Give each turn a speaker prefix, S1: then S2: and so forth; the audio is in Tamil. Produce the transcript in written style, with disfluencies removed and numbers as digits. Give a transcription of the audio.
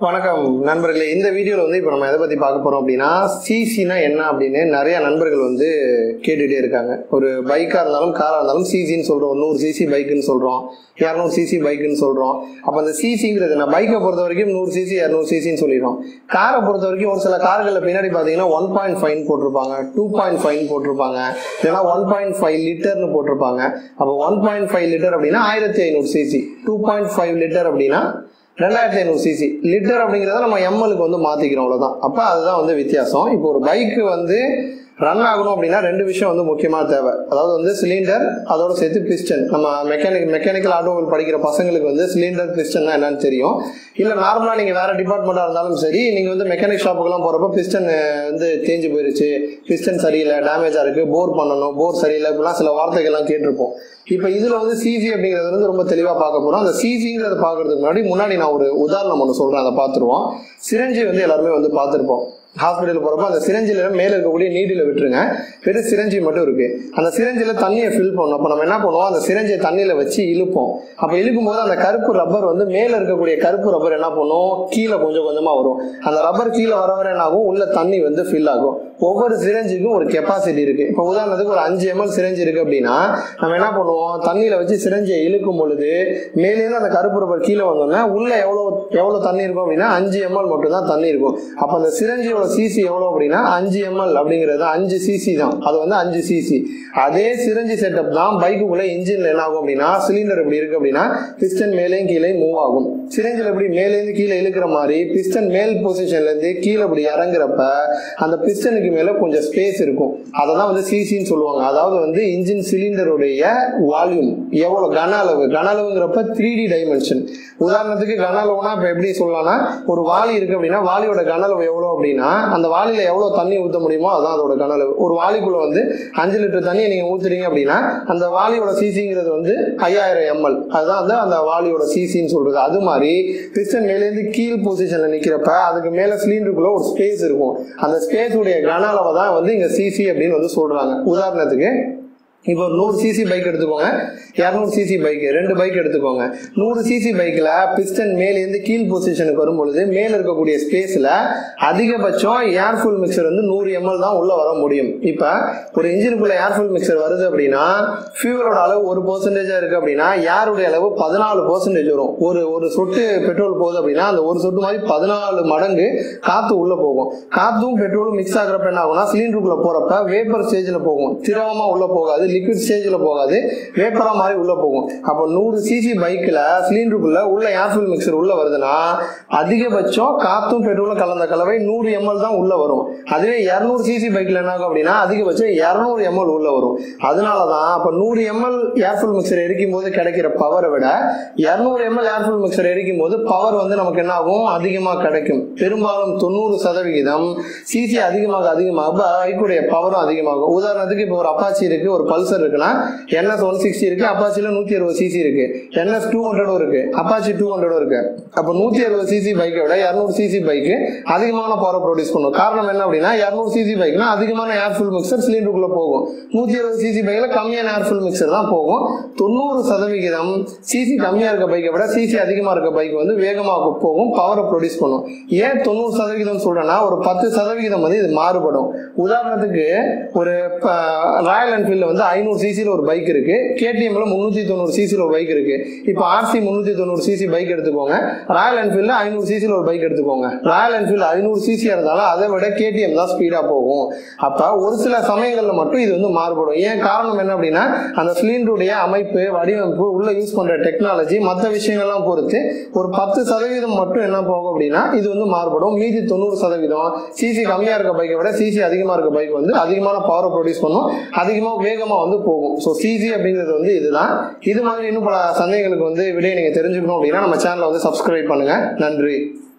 S1: வணக்கம் நண்பர்களே. இந்த வீடியோவில் வந்து இப்போ நம்ம எதை பற்றி பார்க்க போகிறோம் அப்படின்னா, சிசினா என்ன அப்படின்னு நிறைய நண்பர்கள் வந்து கேட்டுகிட்டே இருக்காங்க. ஒரு பைக்காக இருந்தாலும் காராக இருந்தாலும் சிசின்னு சொல்கிறோம், 100 சிசி பைக்குன்னு சொல்கிறோம், 200 சிசி பைக்குன்னு சொல்கிறோம். அப்போ அந்த சிசிங்கிறது நான் பைக்கை பொறுத்த வரைக்கும் 100 சிசி 200 சிசின்னு சொல்லிடுறோம். காரை பொறுத்த வரைக்கும் ஒரு சில கார்களில் பின்னாடி பார்த்தீங்கன்னா 1.5 போட்டிருப்பாங்க, 2.5 போட்டிருப்பாங்க, இல்லைன்னா 1.5 லிட்டர்னு போட்டிருப்பாங்க. அப்போ 1.5 லிட்டர் அப்படின்னா 1500 சிசி, 2.5 லிட்டர் அப்படின்னா 2500 சிசி. லிட்டர் அப்படிங்கிறத நம்ம எம்எலுக்கு வந்து மாத்திக்கிறோம், அவ்வளவுதான். அப்ப அதுதான் வந்து வித்தியாசம். இப்போ ஒரு பைக்கு வந்து ரன் ஆகணும் அப்படின்னா ரெண்டு விஷயம் வந்து முக்கியமாக தேவை. அதாவது வந்து சிலிண்டர், அதோட சேர்த்து பிஸ்டன். நம்ம மெக்கானிக்கல் ஆட்டோமொபைல் படிக்கிற பசங்களுக்கு வந்து சிலிண்டர் பிஸ்டன்னா என்னன்னு தெரியும். இல்லை நார்மலாக நீங்கள் வேற டிபார்ட்மெண்ட்டாக இருந்தாலும் சரி, நீங்கள் வந்து மெக்கானிக் ஷாப்புக்கெல்லாம் போகிறப்ப பிஸ்டன் வந்து தேஞ்சு போயிருச்சு, பிஸ்டன் சரியில்லை, டேமேஜாக இருக்குது, போர் பண்ணணும், போர் சரியில்லை, இப்படிலாம் சில வார்த்தைகள்லாம் கேட்டிருப்போம். இப்போ இதில் வந்து சிசி அப்படிங்கிறது வந்து ரொம்ப தெளிவாக பார்க்க போகிறோம். அந்த சிசிங்கிறத பார்க்கறதுக்கு முன்னாடி நான் ஒரு உதாரணம் ஒன்று சொல்கிறேன், அதை பார்த்துருவோம். சிரஞ்சி வந்து எல்லாருமே வந்து பார்த்துருப்போம். ஹாஸ்பிட்டல் போறப்ப அந்த சிரஞ்சில மேல இருக்கக்கூடிய நீடில விட்டுருங்க, வெறும் சிரஞ்சி மட்டும் இருக்கு. அந்த சிரஞ்சில தண்ணியை ஃபில் பண்ணணும். அப்ப நம்ம என்ன பண்ணுவோம், அந்த சிரஞ்சியை தண்ணியில வச்சு இழுப்போம். அப்ப இழுக்கும் போது அந்த கருப்பு ரப்பர் வந்து மேல இருக்கக்கூடிய கருப்பு ரப்பர் என்ன பண்ணும், கீழே கொஞ்சம் கொஞ்சமா வரும். அந்த ரப்பர் கீழே வர என்ன ஆகும், உள்ள தண்ணி வந்து ஃபில் ஆகும். ஒவ்வொரு சிரஞ்சிக்கும் ஒரு கெப்பாசிட்டி இருக்கு. இப்போ உதாரணத்துக்கு ஒரு 5 ml சிரஞ்சி இருக்கு அப்படின்னா நம்ம என்ன பண்ணுவோம், தண்ணியில வச்சு சிரஞ்சியை இழுக்கும் பொழுது மேலேருந்து அந்த கருப்பு ரப்பர் கீழே வந்தோம்னா உள்ள எவ்வளவு தண்ணி இருக்கும் அப்படின்னா 5 ml மட்டும் தான் தண்ணி இருக்கும். அப்ப அந்த சிரஞ்சியோட சிசி எவ்வளவு அப்படின்னா 5 ml அப்படிங்கிறது 5 சிசி தான். அது வந்து 5 சிசி. அதே சிரஞ்சி செட்டப் தான் பைக்குக்குள்ள இன்ஜின்ல என்ன ஆகும் அப்படின்னா, சிலிண்டர் எப்படி இருக்கு அப்படின்னா பிஸ்டன் மேலேயும் கீழே மூவ் ஆகும். சிரஞ்சில் எப்படி மேலேருந்து கீழே இழுக்கிற மாதிரி பிஸ்டன் மேல் பொசிஷன்ல இருந்து கீழே இப்படி இறங்குறப்ப அந்த பிஸ்டனுக்கு மேல கொஞ்சம் ஸ்பேஸ் இருக்கும். அததான் வந்து சிசின்னு சொல்லுவாங்க. அதாவது வந்து இன்ஜின் சிலிண்டருடைய வால்யூம் எவ்வளவு, கன அளவுங்கிறப்ப 3D டைமென்ஷன். உதாரணத்துக்கு கன அளவுனா இப்ப எப்படி சொல்லலாம்னா, ஒரு வாளி இருக்கு அப்படின்னா வாளியோட கன அளவு எவ்வளவு அப்படின்னா அந்த வாளியில எவ்வளவு தண்ணி ஊத்த முடியுமோ அதான் அதோட கன அளவு. ஒரு வாளிக்குள்ள வந்து 5 லிட்டர் தண்ணியை நீங்க ஊத்துறீங்க அப்படின்னா அந்த வாளியோட சிசிங்கிறது வந்து 5000 ml. அதுதான் வந்து அந்த வாளியோட சிசின்னு சொல்றது. அது மாதிரி பிஸ்டன் மேலேருந்து கீழ் பொசிஷன்ல நிக்கிறப்ப அதுக்கு மேல சிலிண்டருக்குள்ள ஒரு ஸ்பேஸ் இருக்கும். அந்த ஸ்பேஸ் உடைய கன அளவை தான் வந்து இங்க சிசி அப்படின்னு வந்து சொல்றாங்க. உதாரணத்துக்கு இப்போ 100 சிசி பைக் எடுத்துக்கோங்க, 200 சிசி பைக், 2 பைக் எடுத்துக்கோங்க. 100 சிசி பைக்ல பிஸ்டன் மேலேருந்து கீழ் பொசிஷனுக்கு வரும்பொழுது மேல இருக்கக்கூடிய ஸ்பேஸ்ல அதிகபட்சம் ஏர்ஃபுல் மிக்சர் வந்து 100 ml தான் உள்ள வர முடியும். இப்ப ஒரு இன்ஜினுக்குள்ள ஏர்ஃபுல் மிக்சர் வருது அப்படின்னா ஃபியூவலோட அளவு 1% இருக்கு அப்படின்னா ஏருடைய அளவு 14% வரும். ஒரு சொட்டு பெட்ரோல் போகுது அப்படின்னா அந்த ஒரு சொட்டு மாதிரி 14 மடங்கு காத்து உள்ள போகும். காத்தும் பெட்ரோலும் மிக்ஸ் ஆகுறப்ப என்ன ஆகும்னா சிலிண்டருக்குள்ள போறப்ப வேப்பர் ஸ்டேஜ்ல போகும், திரவமா உள்ள போகாது, லிக்விட் ஸ்டேஜ்ல போகாது, வேப்பரா மாதிரி உள்ள போகும். அப்போ 100 சிசி பைக்ல சிலிண்டருக்குள்ள உள்ள ஏர்ஃபுல் மிக்சர் உள்ள வருதுன்னா அதிகபட்சம் காத்தும் பெட்ரோலும் கலந்த கலவை 100 ml தான் உள்ள வரும். அதுவே 200 சிசி பைக்ல என்ன ஆகும் அப்படின்னா அதிகபட்சம் 200 ml உள்ள வரும். அதனாலதான் அப்ப 100 ml ஏர்ஃபுல் மிக்சர் எரிக்கும் போது கிடைக்கிற பவரை விட 200 ml ஏர்ஃபுல் மிக்சர் எரிக்கும் போது பவர் வந்து நமக்கு என்ன ஆகும், அதிகமா கிடைக்கும். பெரும்பாலும் 90% சிசி அதிகமாக பைக்குடைய பவரும் அதிகமாகும். உதாரணத்துக்கு இப்போ ஒரு அப்பாச்சி இருக்கு, ஒரு பல்சர் இருக்குன்னா NS 160 இருக்கு, அப்பாச்சில 160 சிசி இருக்கு, NS 200 இருக்கு, அப்பாச்சி 200 இருக்கு. அப்ப 160 சிசி பைக்கை விட 200 சிசி பைக்கு அதிகமான பவர் ப்ரொடியூஸ் பண்ணும். காரணம் என்ன அப்படின்னா 200 சிசி பைக்னா அதிகமான ஏர்ஃபுல் மிக்சர் சிலிண்டருக்குள்ள போகும். 160 சிசி பைக்ல கம்மியான ஏர்ஃபுல் மிக்சர் தான் போகும். 90% சிசி கம்மியா இருக்க பைக்கை விட சிசி அதிகமா இருக்க பைக் வந்து வேகமாக போகும், பவரை ப்ரொடியூஸ் பண்ணும். ஏன் 90% சொல்றேன்னா ஒரு 10% வந்து இது மாறுபடும். உதாரணத்துக்கு ஒரு ராயல் என்ஃபீல்ட்ல வந்து 500 சிசில ஒரு பைக் இருக்கு, கேடிஎம்ல 390 சிசில ஒரு பைக் இருக்கு. இப்போ RC 390 சிசி பைக் எடுத்துக்கோங்க, ராயல் என்ஃபீல்ட்ல 500 சிசில ஒரு பைக் எடுத்துக்கோங்க. ராயல் என்ஃபீல்ட் 500 சிசியா இருந்தாலும் அதை விட கேடிஎம் தான் ஸ்பீடா போகும். அப்ப ஒரு சில சமயங்கள்ல மட்டும் இது வந்து மாறுபடும். ஏன் காரணம் என்ன அப்படின்னா அந்த சிலிண்டருடைய அமைப்பு, வடிவமைப்பு, உள்ள யூஸ் பண்ற டெக்னாலஜி, மற்ற விஷயங்கள்லாம் பொறுத்து ஒரு 10% மட்டும் என்ன போகும் அப்படின்னா இது வந்து மாறுபடும். மீதி 90% சிசி கம்மியா இருக்க பைக்கை விட சிசி அதிகமா இருக்க பைக் வந்து அதிகமான பவரை ப்ரொடியூஸ் பண்ணும், அதிகமா வேகமா வந்து போகும். ஸோ சிசி அப்படிங்கிறது வந்து இதுதான். இது மாதிரி இன்னும் பல சந்தேகங்களுக்கு வந்து விடையை நீங்க தெரிஞ்சுக்கணும் அப்படின்னா நம்ம சேனலை வந்து சப்ஸ்கிரைப் பண்ணுங்க. நன்றி.